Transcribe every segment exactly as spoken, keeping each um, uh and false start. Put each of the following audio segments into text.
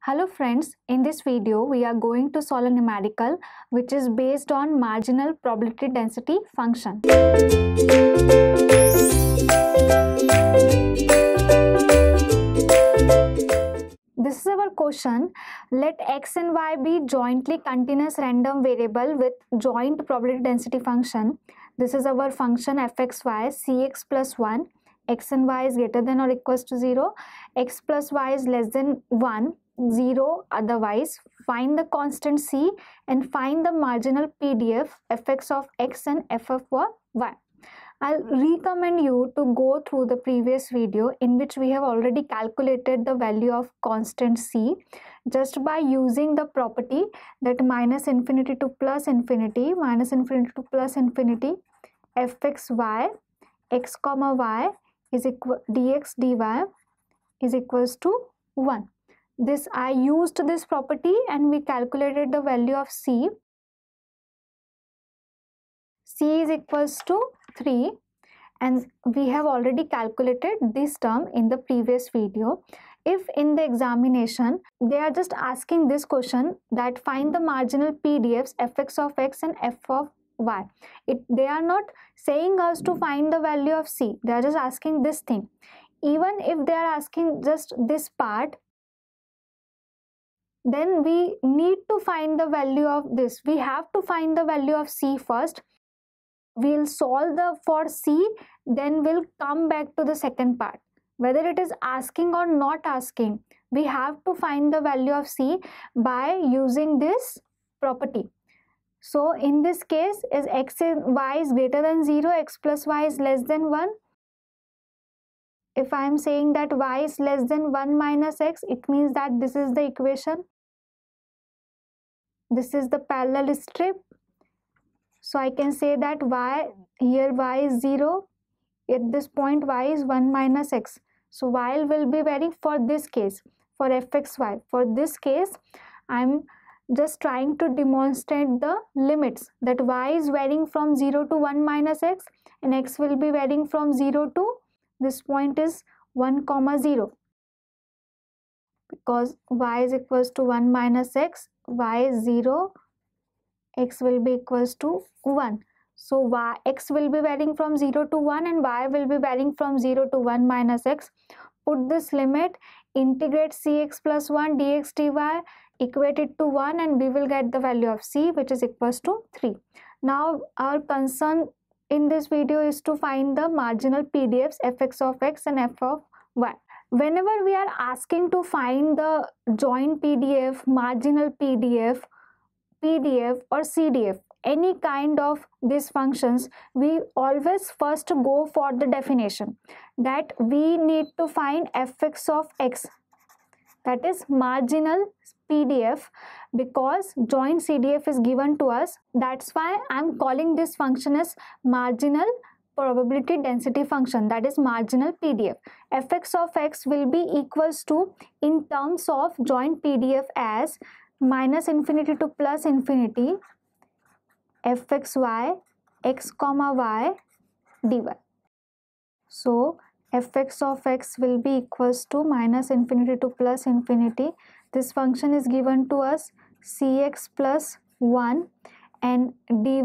Hello friends, in this video we are going to solve a numerical which is based on marginal probability density function. This is our question. Let x and y be jointly continuous random variable with joint probability density function. This is our function fxy, cx plus one. X and y is greater than or equals to zero. X plus y is less than one. zero otherwise. Find the constant c and find the marginal P D F fx of x and f of y. I'll recommend you to go through the previous video in which we have already calculated the value of constant c just by using the property that minus infinity to plus infinity, minus infinity to plus infinity, fxy, x comma y is equal dx dy is equals to one. This I used this property and we calculated the value of c. C is equals to three and we have already calculated this term in the previous video. If in the examination they are just asking this question that find the marginal P D Fs fx of x and f of y, it, they are not saying us to find the value of c, they are just asking this thing. Even if they are asking just this part, then we need to find the value of this. We have to find the value of c first. We'll solve the for c, then we'll come back to the second part. Whether it is asking or not asking, we have to find the value of c by using this property. So in this case, is x and y is greater than zero, x plus y is less than one. If I am saying that y is less than one minus x, it means that this is the equation. This is the parallel strip. So I can say that y, here y is zero. At this point y is one minus x. So y will be varying for this case, for fxy. For this case, I am just trying to demonstrate the limits that y is varying from zero to one minus x and x will be varying from zero to this point is one comma zero. Because y is equals to one minus x, y is zero, x will be equals to one. So y, x will be varying from zero to one and y will be varying from zero to one minus x. Put this limit, integrate cx plus one dx dy, equate it to one and we will get the value of c which is equals to three. Now our concern in this video is to find the marginal P D Fs fx of x and f of y. Whenever we are asking to find the joint P D F, marginal P D F, P D F or C D F, any kind of these functions, we always first go for the definition that we need to find fx of x, that is marginal P D F, because joint C D F is given to us. That's why I'm calling this function as marginal probability density function, that is marginal P D F. Fx of x will be equals to, in terms of joint P D F, as minus infinity to plus infinity fxy x comma y dy. So fx of x will be equals to minus infinity to plus infinity. This function is given to us cx plus one and dy,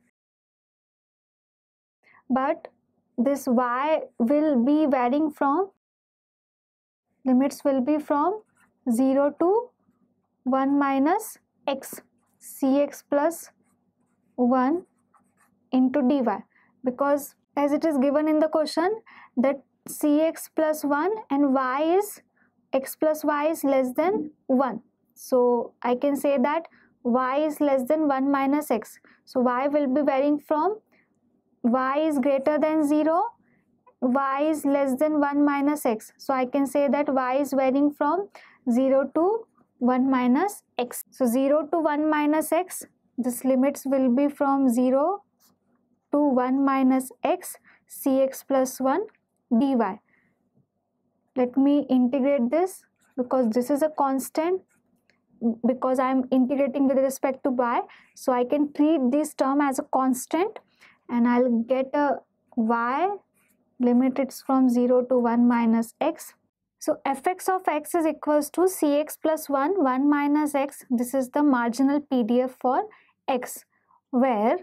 but this y will be varying from, limits will be from zero to one minus x, cx plus one into dy, because as it is given in the question that cx plus one and y is, x plus y is less than one. So I can say that y is less than one minus x. So y will be varying from, y is greater than zero, y is less than one minus x. So I can say that y is varying from zero to one minus x. So zero to one minus x, this limits will be from zero to one minus x, cx plus one dy. Let me integrate this because this is a constant, because I am integrating with respect to y. So I can treat this term as a constant and I'll get a y, limit it's from zero to one minus x. So fx of x is equals to cx plus one, one minus x. This is the marginal P D F for x, where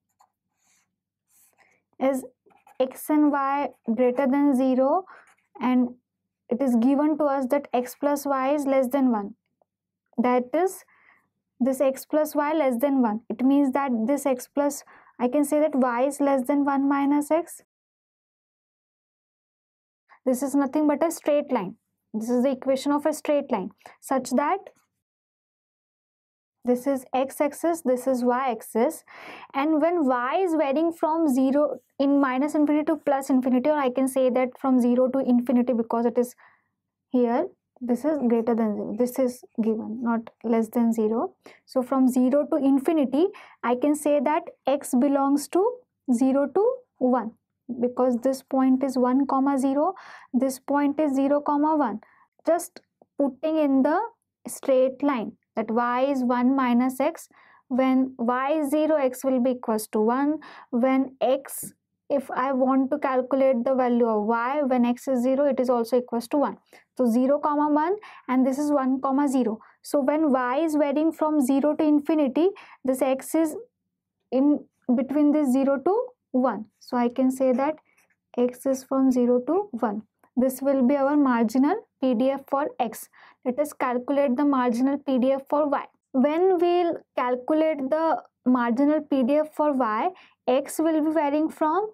is x and y greater than zero, and it is given to us that x plus y is less than one. That is, this x plus y less than one. It means that this x plus, I can say that y is less than one minus x. This is nothing but a straight line. This is the equation of a straight line, such that this is x-axis, this is y-axis, and when y is varying from zero in minus infinity to plus infinity, or I can say that from zero to infinity, because it is here, this is greater than zero. This is given, not less than zero. So from zero to infinity, I can say that x belongs to zero to one, because this point is one comma zero, this point is zero comma one. Just putting in the straight line that y is one minus x. When y is zero, x will be equals to one. When x, if I want to calculate the value of y, when x is zero, it is also equals to one. So zero comma one, and this is one comma zero. So when y is varying from zero to infinity, this x is in between this zero to one. So I can say that x is from zero to one. This will be our marginal P D F for x. Let us calculate the marginal P D F for y. When we'll calculate the marginal P D F for y, x will be varying from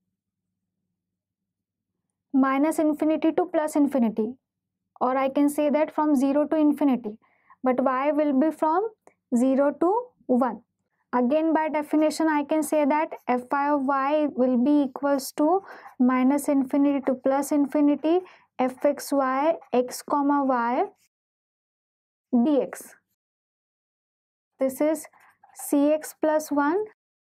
minus infinity to plus infinity, or I can say that from zero to infinity, but y will be from zero to one. Again, by definition, I can say that fi of y will be equals to minus infinity to plus infinity fxy x comma y dx. This is cx plus one,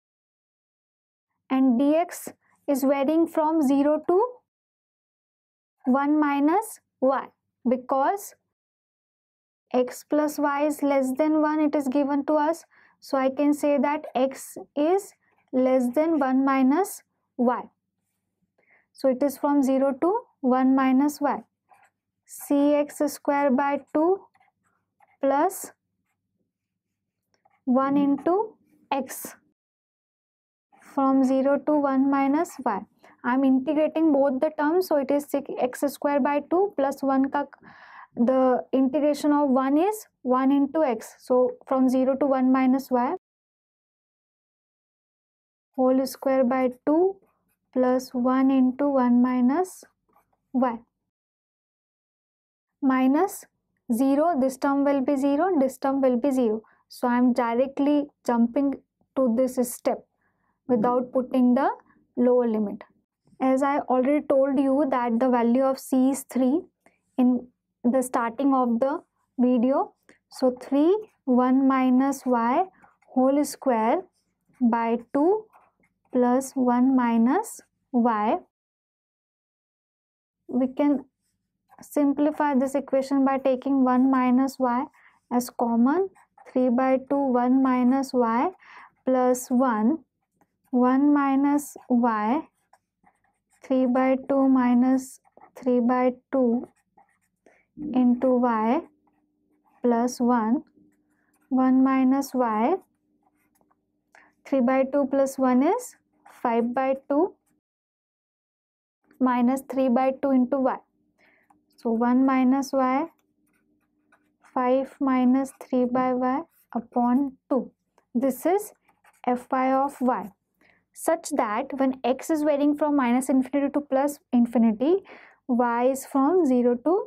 and dx is varying from zero to one minus y, because x plus y is less than one, it is given to us. So I can say that x is less than one minus y. So it is from zero to one minus y. Cx square by two plus one into x from zero to one minus y. I am integrating both the terms, so it is x square by two plus one ka, the integration of one is one into x. So from zero to one minus y whole square by two plus one into one minus y. Minus zero, this term will be zero, this term will be zero. So I am directly jumping to this step without putting the lower limit. As I already told you that the value of c is three in the starting of the video. So three, one minus y whole square by two plus one minus y. We can simplify this equation by taking one minus y as common. Three by two, one minus y plus one, one minus y, three by two minus three by two into y plus one, one minus y, three by two plus one is five by two minus three by two into y. So one minus y, five minus three by y upon two. This is fi of y, such that when x is varying from minus infinity to plus infinity, y is from zero to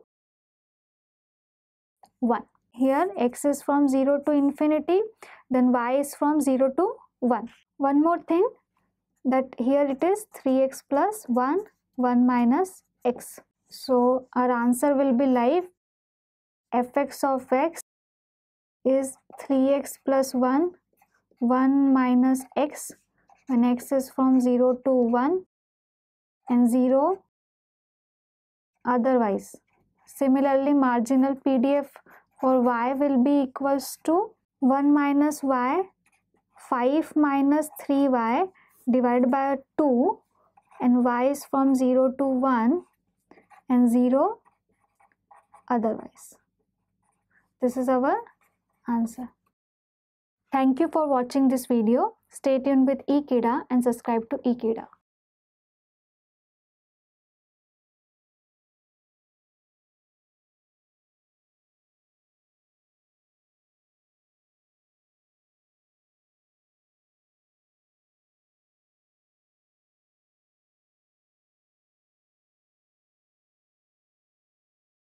one. Here x is from zero to infinity, then y is from zero to one. One more thing, that here it is three x plus one, one minus x. So our answer will be like fx of x is three x plus one, one minus x, when x is from zero to one and zero otherwise. Similarly, marginal P D F for y will be equals to one minus y, five minus three y divided by two, and y is from zero to one and zero otherwise. This is our answer. Thank you for watching this video. Stay tuned with eKida and subscribe to eKida.